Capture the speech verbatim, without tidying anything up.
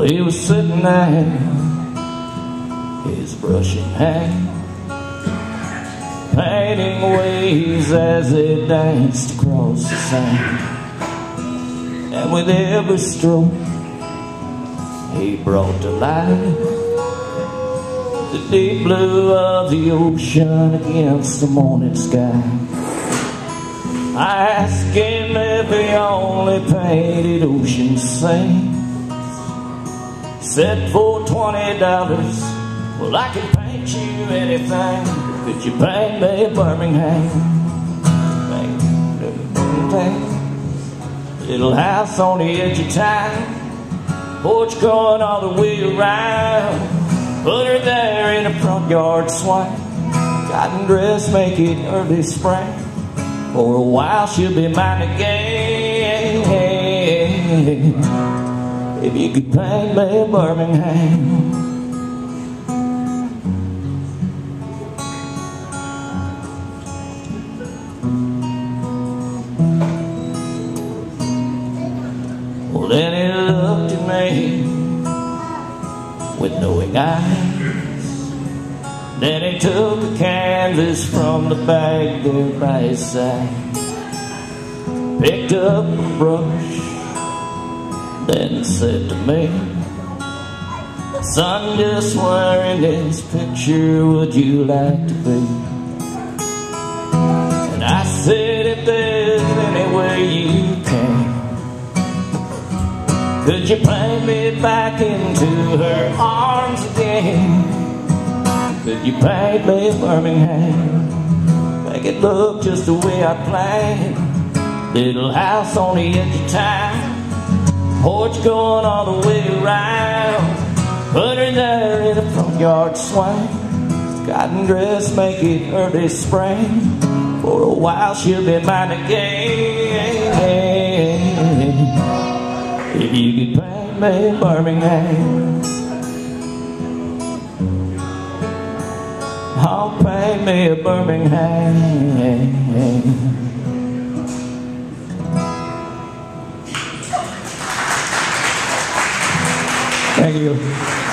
he was sitting there, his brush in hand, painting waves as they danced across the sand. And with every stroke he brought to life the deep blue of the ocean against the morning sky. I asked him if he only painted ocean saints. Said for twenty dollars, well, I can paint you anything. Could you paint me Birmingham? Little house on the edge of town, porch going all the way around. Put her there in a front yard swing, cotton dress, make it early spring. For a while she'll be mine again. If you could paint me Birmingham. Well, then he looked at me with knowing eyes. Then he took a canvas from the bag there by his side, picked up a brush, then said to me, son, just where in this picture would you like to be? And I said, if there's any way you can, could you paint me back into her arms again? Could you paint me Birmingham? Make it look just the way I planned. Little house on the edge of town, porch going all the way around. Put her there in a front yard swing, cotton dress, make it early spring. For a while she'll be mine again. If you could paint me Birmingham, I'll paint me a Birmingham. Thank you.